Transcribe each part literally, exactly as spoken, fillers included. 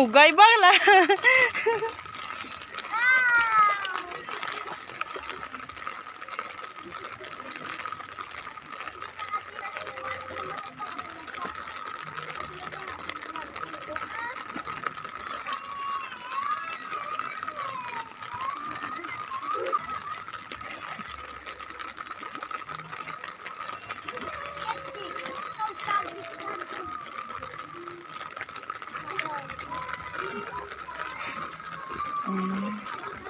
Dugay bala. Mm.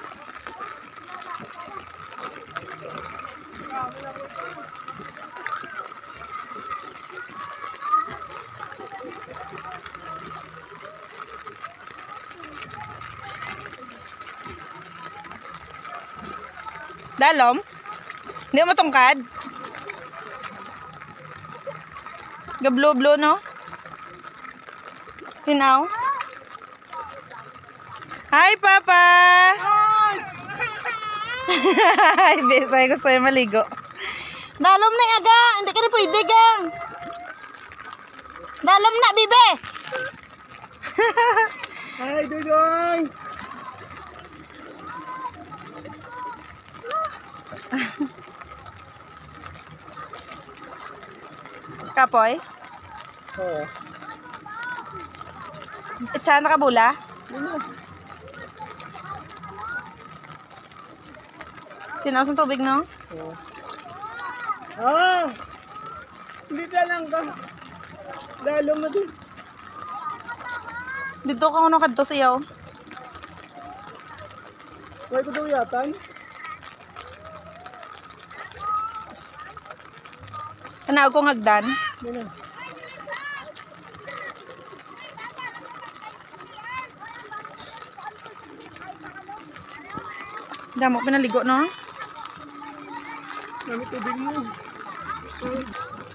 Dalom? Hindi mo matungkad? Gablo-blo, no? Hinaw? Hi, Papa! Hi! Besay, gusto yung maligo. Dalom na, aga! Hindi ka na pwede, gang! Dalom na, bibe! Hi, Dudoy! Kapoy? Oo. Itsa na kabula? Ano? Tinawas ng tubig, no? Oo. Ah! Hindi ka lang ka. Lalo mo din. Dito ka kuno kadto siyaw. Huwag ko daw yatan. Tanaw kong hagdan. Ano? Damo pinaligo, no? Dami tubig mo. Oh.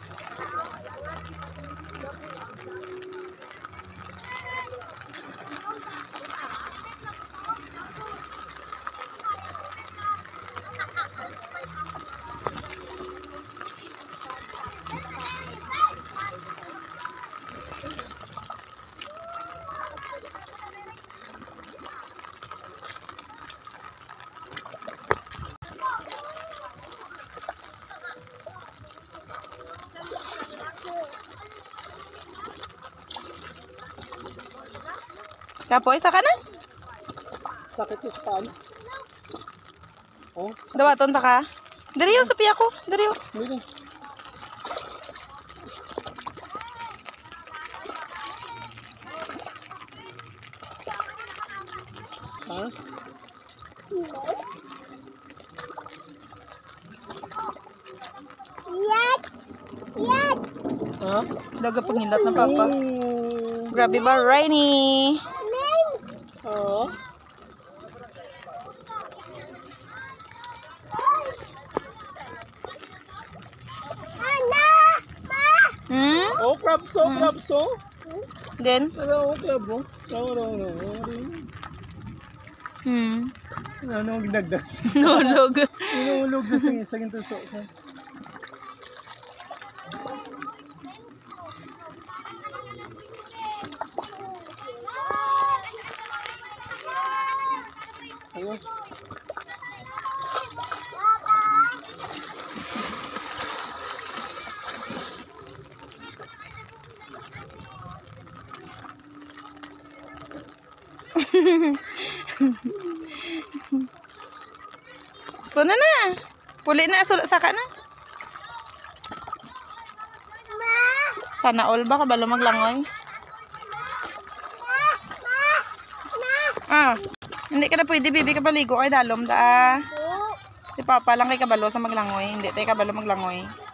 Kapoy, isa ka na? Sakit yung span. Oh, Dawaton ta ka? Diriyo, sapi ako. Diriyo. hindi. Ha? Yak! Yak! Ha? Daga pangilat na, Papa. Oh. Grabe ba, Rainy? Oo. Ana! Ma! Hmm? Oh, crabso, crabso. Then? Ano, crabo? Ano, ano, ano. Hmm. Ano ang ginagdas? Nulog. Inulog na sa isang tuso. Ayo. Gusto na na. Puli na, saka na. Sana all ba kabalo maglangoy? Ah, hindi ka na pwede, bibi ka paligo kay dalom da. Si Papa lang kay kabalo sa maglangoy, hindi tayo kabalo maglangoy.